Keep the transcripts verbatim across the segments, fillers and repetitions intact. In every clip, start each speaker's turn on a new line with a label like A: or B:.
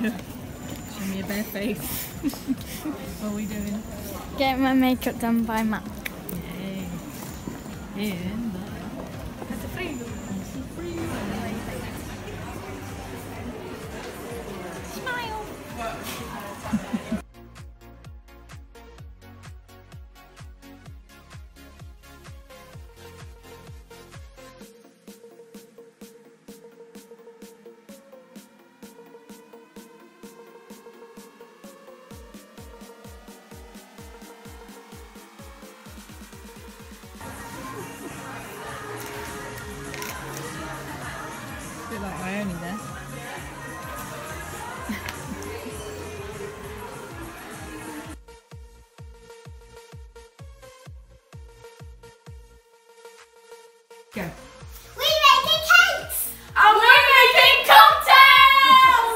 A: Show me a bare face. What are we doing?
B: Getting my makeup done by Mac.
A: Yay. In the
B: Smile.
A: A bit like Ione there. Go.
C: We making cakes!
D: And we're making cocktails!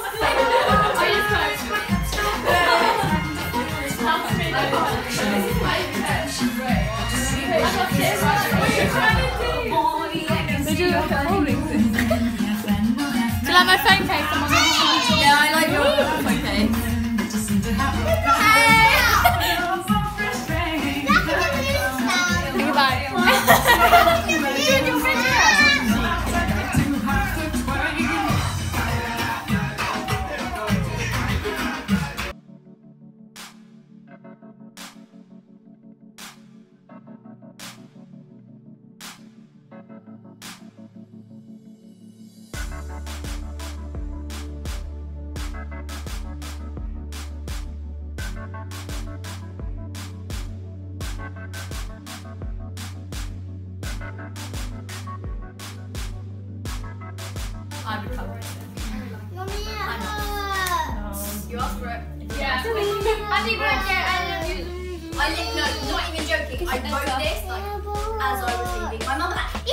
B: Do you like my phone case? I'm on the phone.
D: Yeah, I like your phone case. I would cover it.
C: Mommy,
D: You asked for it.
C: yeah.
D: Happy birthday, I love you. I li- no, not even joking. I wrote this like as I was leaving. My mum actually